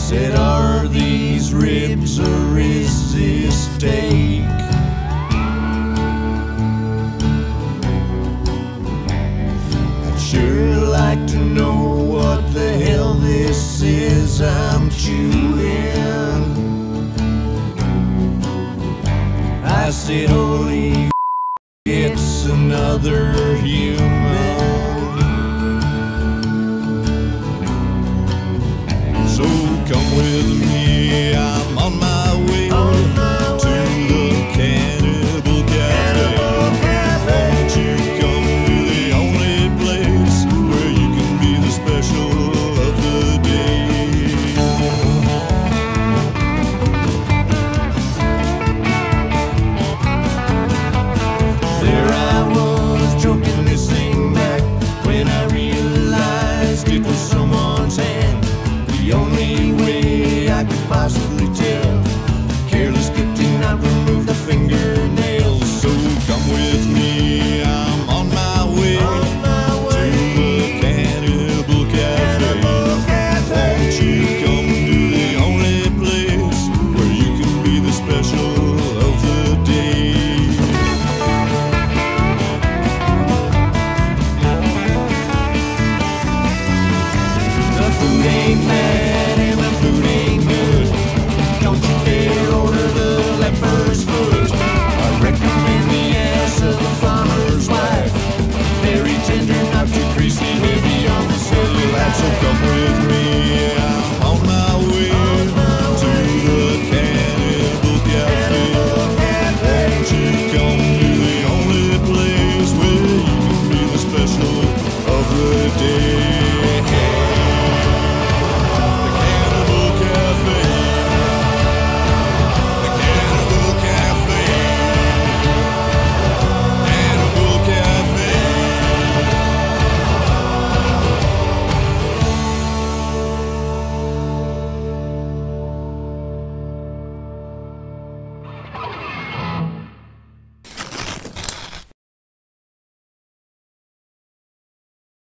Said, are these ribs or is this steak? I'd sure like to know what the hell this is I'm chewing. I said, holy, it's another human. So come with me, I'm on my way to the Cannibal Cafe. Won't you come to the only place where you can be the special of the day? There I was, choking this thing back when I realized it was someone's hand. The only way I could possibly tell, careless kid did not remove the fingernails. So come with me, I'm on my way to the Cannibal Cafe. Won't you come to the only place where you can be the special of the day? The food ain't